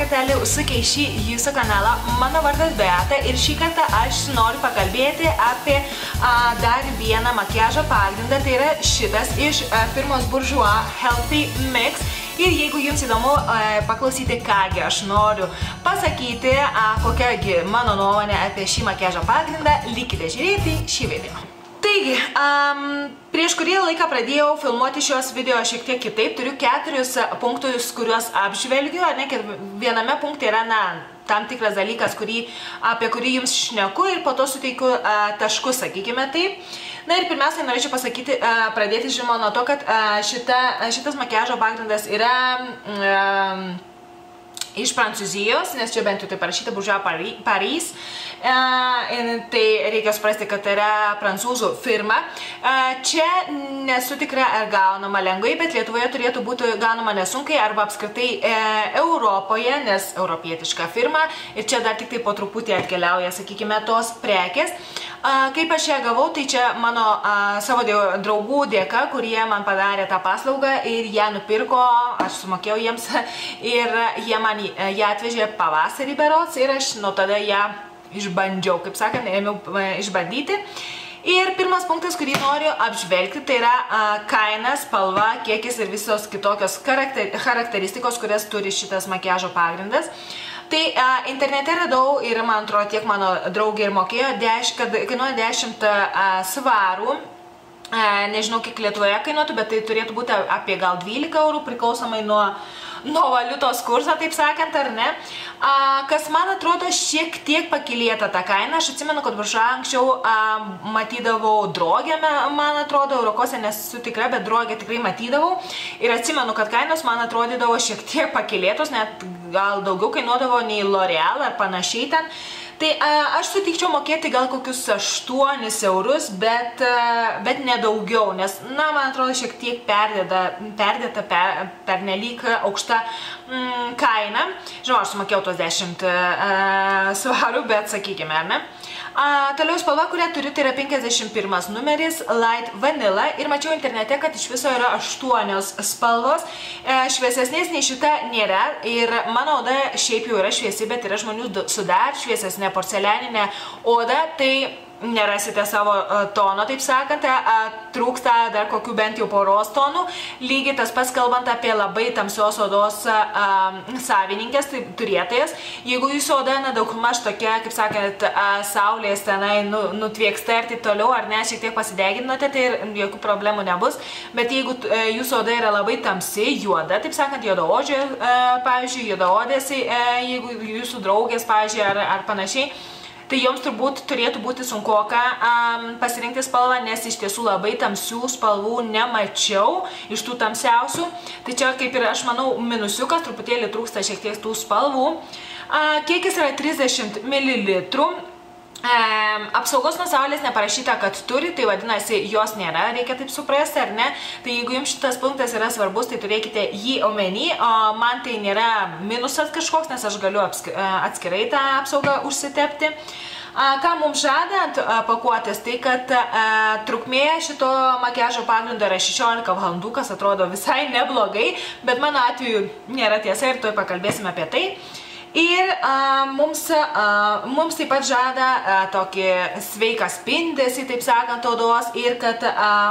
kartelį užsukę į šį jūsų kanalą. Mano vardas Beata ir šį kartą aš noriu pakalbėti apie dar vieną makiažo pagrindą. Tai yra šitas iš firmos Bourjois Healthy Mix. Ir jeigu jums įdomu paklausyti, kągi aš noriu pasakyti, kokiagi mano nuomonė apie šį makiažo pagrindą, likite žiūrėti šį video. Taigi, prieš kurį laiką pradėjau filmuoti šios video šiek tiek kitaip. Turiu 4 punktus, kuriuos apžvelgiu. Viename punkte yra tam tikras dalykas, apie kurį jums šneku ir po to suteikiu taškus, sakykime taip. Na ir pirmiausia, norėčiau pasakyti, pradėti žinoma nuo to, kad šitas makiažo pagrindas yra iš Prancūzijos, nes čia bent jau tai parašyta Bourjois Paris. Tai reikia suprasti, kad tai yra prancūzų firma. Čia nesu tikra, ar gaunama lengvai, bet Lietuvoje turėtų būti gaunama nesunkiai arba apskritai Europoje, nes europietiška firma ir čia dar tik tai po truputį atkeliauja, sakykime, tos prekės. Kaip aš ją gavau, tai čia mano savo draugų dėka, kurie man padarė tą paslaugą ir ją nupirko, aš sumokėjau jiems ir jie man ją atvežė pavasarį berods ir aš nuo tada ją išbandžiau, kaip sakant, ėmiau išbandyti. Ir pirmas punktas, kurį noriu apžvelgti, tai yra kaina, spalva, kiekis ir visos kitokios charakteristikos, kurias turi šitas makiažo pagrindas. Tai internete radau ir man atrodo tiek mano draugė ir mokėjo, kad kainuoja 10 svarų. Nežinau, kiek Lietuvoje kainuotų, bet tai turėtų būti apie gal 12 eurų, priklausomai nuo valiutos kurso, taip sakant, ar ne. Kas man atrodo šiek tiek pakilėta ta kaina. Aš atsimenu, kad Bourjois anksčiau matydavau drogę, man atrodo, Eurokose nesu tikra, bet drogę tikrai matydavau. Ir atsimenu, kad kainos man atrodydavo šiek tiek pakilėtos, net gal daugiau kainuodavo nei L'Oreal ar panašiai ten. Tai aš sutikčiau mokėti gal kokius 8 eurus, bet nedaugiau, nes, man atrodo, šiek tiek perdėta pernelyg aukšta kaina. Žinoma, aš sumokėjau tos 10 svarų, bet sakykime, ar ne? Toliau spalva, kurią turiu, tai yra 51 numeris Light Vanilla ir mačiau internete, kad iš viso yra 8 spalvos. Šviesesnės nei šita nėra ir mano oda šiaip jau yra šviesi, bet yra žmonių su dar šviesesnė porcelianinė oda, tai nerasite savo tono, taip sakant, trūksta dar kokių bent jau poros tonų. Lygiai tas pats kalbant apie labai tamsios odos savininkės, tai turėtojas. Jeigu jūsų oda daugmaž tokia, kaip sakant, saulės tenai nutvieksta ir taip toliau, ar ne, šiek tiek pasideginote, tai jokių problemų nebus. Bet jeigu jūsų oda yra labai tamsi, juoda, taip sakant, juodaodžio, pavyzdžiui, juodaodės, jeigu jūsų draugės, pavyzdžiui, ar panašiai, tai joms turbūt turėtų būti sunkoka pasirinkti spalvą, nes iš tiesų labai tamsių spalvų nemačiau iš tų tamsiausių. Tai čia kaip ir, aš manau, minusiukas, truputėlį trūksta šiek tiek tų spalvų. Kiekis yra 30 ml. Apsaugos nuo saulės neparašyta, kad turi, tai vadinasi, jos nėra, reikia taip suprasti, ar ne? Tai jeigu jums šitas punktas yra svarbus, tai turėkite jį omeny, o man tai nėra minusas kažkoks, nes aš galiu atskirai tą apsaugą užsitepti. Ką mums žada ant pakuotės, tai kad trukmė šito makiažo pagrindo yra 16 valandų, kas atrodo visai neblogai, bet mano atveju nėra tiesa ir tuoj pakalbėsime apie tai. Ir mums taip pat žada tokį sveiką spindesį, taip sakant, odos ir kad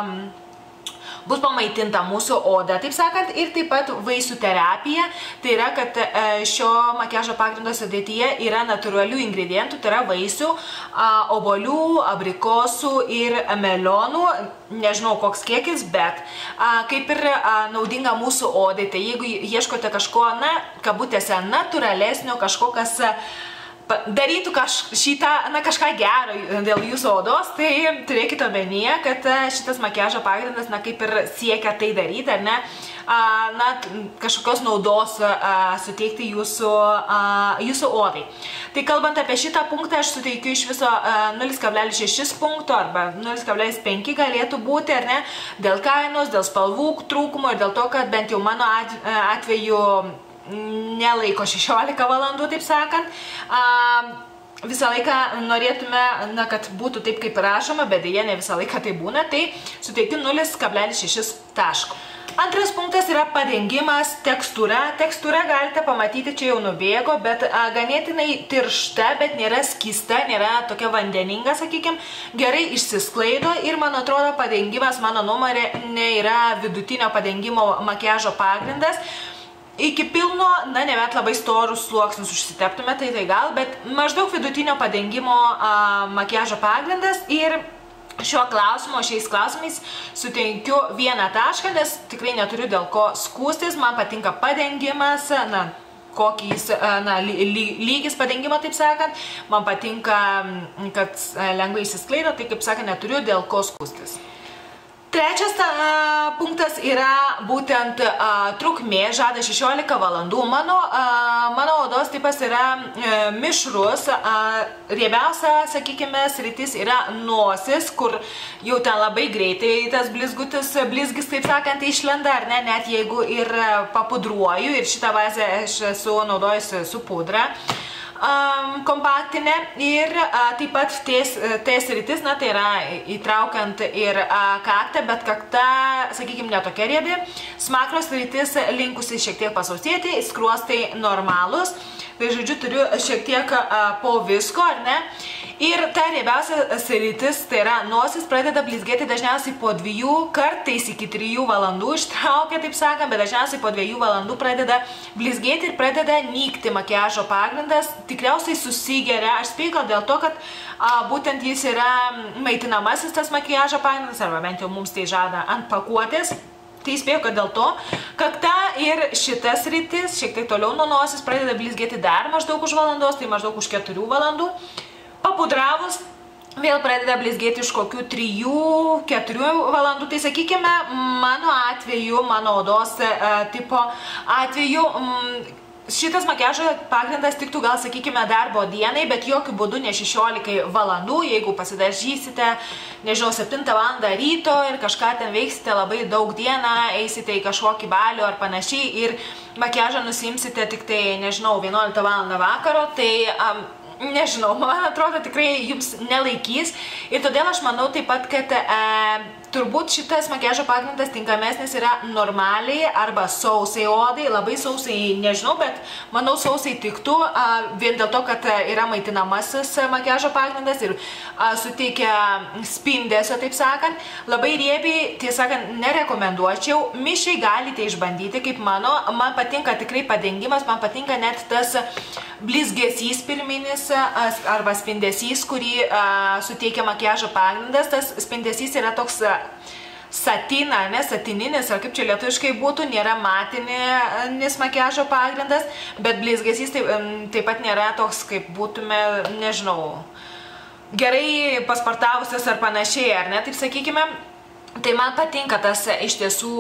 bus pamaitinta mūsų oda, taip sakant, ir taip pat vaisių terapija. Tai yra, kad šio makiažo pagrindo sudėtyje yra natūralių ingredientų, tai yra vaisių, obuolių, abrikosų ir melionų. Nežinau, koks kiekis, bet kaip ir naudinga mūsų odai. Tai jeigu ieškote kažko, kabutėse, natūralesnio, kažko, kas darytų kažką gero dėl jūsų odos, tai turėkite omenyje, kad šitas makiažo pagrindas, kaip ir siekia tai daryti, ar ne, kažkokios naudos suteikti jūsų odai. Tai kalbant apie šitą punktą, aš suteikiu iš viso 0,6 punkto arba 0,5 galėtų būti, ar ne, dėl kainos, dėl spalvų trūkumo ir dėl to, kad bent jau mano atveju nelaiko 16 valandų, taip sakant. Visą laiką norėtume, kad būtų taip, kaip rašoma, bet dėja ne visą laiką tai būna, tai suteikiu 0,6 taško. Antras punktas yra padengimas tekstūra. Tekstūra galite pamatyti, čia jau nubėgo, bet ganėtinai tiršta, bet nėra skysta, nėra tokia vandeninga, sakykime, gerai išsisklaido ir man atrodo padengimas mano nuomonė yra vidutinio padengimo makiažo pagrindas. Iki pilno, na, nebent labai storus sluoksnius užsiteptume, tai gal, bet maždaug vidutinio padengimo makiažo pagrindas ir šiuo klausimu, šiais klausimais suteikiu vieną tašką, nes tikrai neturiu dėl ko skūstis, man patinka padengimas, na, kokį jis, na, lygis padengimo, taip sakant, man patinka, kad lengvai įsisklaido, tai kaip sakant, neturiu dėl ko skūstis. Trečias punktas yra būtent trukmė, žada 16 valandų. Mano odos tipas yra mišrus. Riebiausia, sakykime, sritis yra nosis, kur jau ten labai greitai tas blizgis, taip sakant, išlenda, ar ne, net jeigu ir papudruoju. Ir šitą bazę aš esu naudojusi su pudra kompaktinė ir taip pat ties rytis, na, tai yra įtraukiant ir kaktą, bet kakta, sakykime, netokia riebi, smakros rytis linkusi šiek tiek pasausėti, skruostai normalus, tai žodžiu turiu šiek tiek po visko, ar ne? Ir ta riebiausia sritis, tai yra nosis, pradeda blizgėti dažniausiai po 2, kartais iki 3 valandų ištraukia, taip sakant, bet dažniausiai po 2 valandų pradeda blizgėti ir pradeda nykti makiažo pagrindas, tikriausiai susigeria, aš spėjau dėl to, kad būtent jis yra maitinamasis tas makiažo pagrindas, arba bent jau mums tai žada ant pakuotės. Tai spėjau, kad dėl to kakta ir šitas rytis, šiek tiek toliau nuo nosis, pradeda blizgėti dar maždaug už valandos, tai maždaug už 4 valandų. Papudravus, vėl pradeda blizgėti iš kokių 3-4 valandų. Tai sakykime, mano atveju, mano odos tipo atveju, šitas makiažo pagrindas tiktų gal, sakykime, darbo dienai, bet jokių būdų ne 16 valandų. Jeigu pasidažysite, nežinau, 7 valandą ryto ir kažką ten veiksite labai daug dieną, eisite į kažkokį balių ar panašiai ir makiažą nusimsite tik tai, nežinau, 11 valandą vakaro, tai nežinau, man atrodo tikrai jums nelaikys ir todėl aš manau taip pat, kad turbūt šitas makiažo pagrindas tinkamesnis yra normaliai arba sausai odai, labai sausai nežinau, bet manau sausai tiktų, vien dėl to, kad yra maitinamasis makiažo pagrindas ir suteikia spindesio, taip sakant. Labai riebiai, tiesą sakant, nerekomenduočiau, mišriai galite išbandyti, kaip mano, man patinka tikrai padengimas, man patinka net tas blizgesys pirminis arba spindesys, kurį suteikia makiažo pagrindas, tas spindesys yra toks satina, ne, satininis, ar kaip čia lietuviškai būtų, nėra matinis makiažo pagrindas, bet blizgesys taip pat nėra toks, kaip būtume, nežinau, gerai paspartavusios ar panašiai, ar ne, taip sakykime. Tai man patinka tas iš tiesų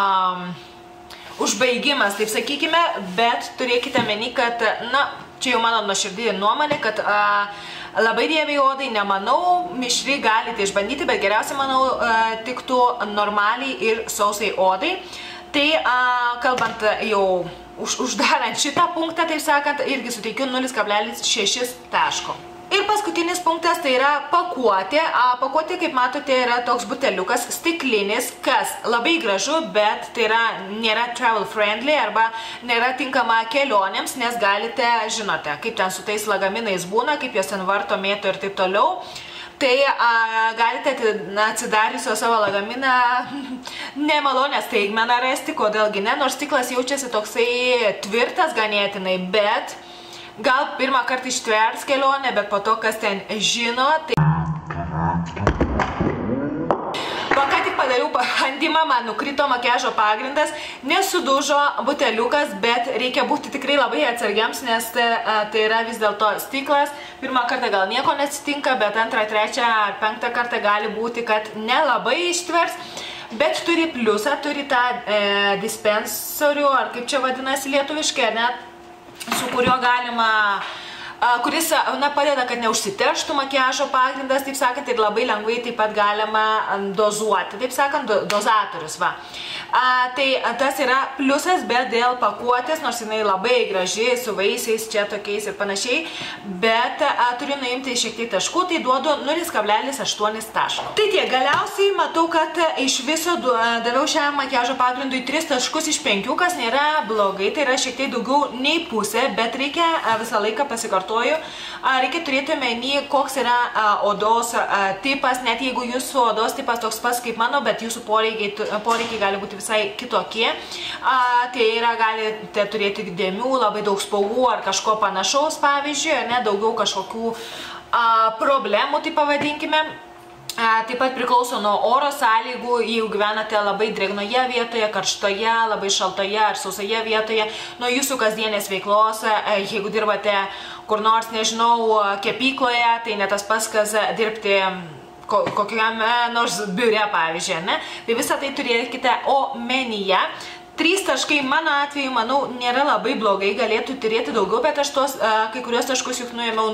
užbaigimas, taip sakykime, bet turėkite meni, kad, na, čia jau mano nuoširdį nuomonė, kad labai riebiai odai nemanau, mišri galite išbandyti, bet geriausiai, manau, tiktų normaliai ir sausai odai. Tai kalbant jau uždarant šitą punktą, taip sakant, irgi suteikiu 0,6 taško. Ir paskutinis punktas tai yra pakuotė. Pakuotė, kaip matote, yra toks buteliukas stiklinis, kas labai gražu, bet tai nėra travel friendly arba nėra tinkama kelionėms, nes galite, žinote, kaip ten su tais lagaminais būna, kaip jos ten varto, mėto ir taip toliau. Tai galite atsidariusio savo lagaminą nemalonę staigmeną rasti, kodėlgi ne, nors stiklas jaučiasi toksai tvirtas ganėtinai, bet gal pirmą kartą ištvers kelionę, bet po to, kas ten žino, tai... Ką tik padariau bandymą, man nukrito makiažo pagrindas, nesudužo buteliukas, bet reikia būti tikrai labai atsargiams, nes tai yra vis dėlto stiklas. Pirmą kartą gal nieko neatsitinka, bet antrą, trečią ar penktą kartą gali būti, kad nelabai ištvers. Bet turi pliusą, turi tą dispensorių, ar kaip čia vadinasi lietuviškai, ar net su kuriuo galima kuris padeda, kad neužsiterštų makiažo pagrindas, taip sakant, ir labai lengvai taip pat galima dozuoti, taip sakant, dozatorius, va. Tai tas yra pliusas, bet dėl pakuotės, nors jinai labai graži, su vaisiais čia tokiais ir panašiai, bet turiu nuimti šiek tiek taškų, tai duodu 0,8 taško. Tai tiek, galiausiai matau, kad iš viso daviau šiam makiažo pagrindui 3 taškus iš 5, kas nėra blogai, tai yra šiek tiek daugiau nei pusė, bet reikia visą laiką pasikartoju, reikia turėti omeny, koks yra odos tipas, net jeigu jūsų odos tipas toks pas kaip mano, bet jūsų poreikiai gali būti visai kitokie, tai yra galite turėti dėmių, labai daug spalvų ar kažko panašaus, pavyzdžiui, ar ne, daugiau kažkokių problemų, tai pavadinkime. Taip pat priklauso nuo oro sąlygų, jeigu gyvenate labai drėgnoje vietoje, karštoje, labai šaltoje ar sausoje vietoje, nuo jūsų kasdienės veiklos, jeigu dirbate kur nors, nežinau, kepykloje, tai ne tas pats, kas dirbti kokiame nors biure, pavyzdžiui, ne? Tai visą tai turėkite omenyje. 3 taškai mano atveju, manau, nėra labai blogai, galėtų turėti daugiau, bet aš kai kurios taškus juk nuėmiau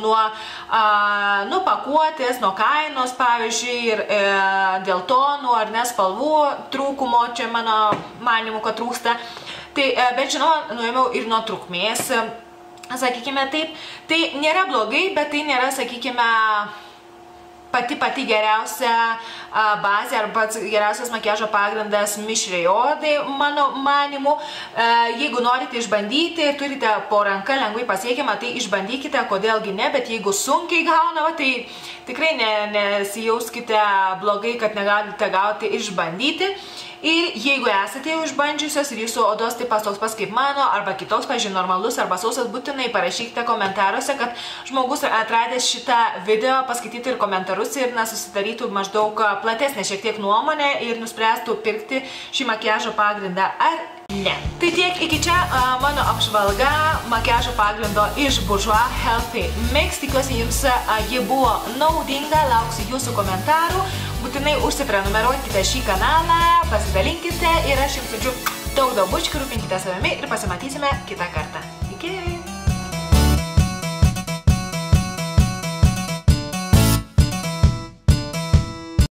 nuo pakuotės, nuo kainos, pavyzdžiui, ir dėl tonų ar nespalvų trūkumo, čia mano manimu, kad trūksta. Bet žinoma, nuėmiau ir nuo trukmės, sakykime taip. Tai nėra blogai, bet tai nėra, sakykime, pati geriausia bazė ar pats geriausias makiažo pagrindas mišriai odai, mano manimu. Jeigu norite išbandyti, turite po ranka lengvai pasiekiamą, tai išbandykite, kodėlgi ne, bet jeigu sunkiai gaunama, tai tikrai nesijauskite blogai, kad negalite gauti išbandyti. Ir jeigu esate jau išbandžiusios ir jūsų odos tipas toks pas kaip mano, arba kitoks, pavyzdžiui, normalus arba sausas, būtinai parašykite komentaruose, kad žmogus atradęs šitą video paskaitytų ir komentarus ir susidarytų maždaug platesnė šiek tiek nuomonę ir nuspręstų pirkti šį makiažo pagrindą ar ne. Tai tiek, iki čia mano apžvalga makiažo pagrindo iš Bourjois Healthy Mix. Tikiuosi jums ji buvo naudinga, lauksiu jūsų komentarų. Būtinai užsiprenumeruokite šį kanalą, pasidalinkite ir aš jums siunčiu daug bučkių, rūpinkite savimi ir pasimatysime kitą kartą. Iki!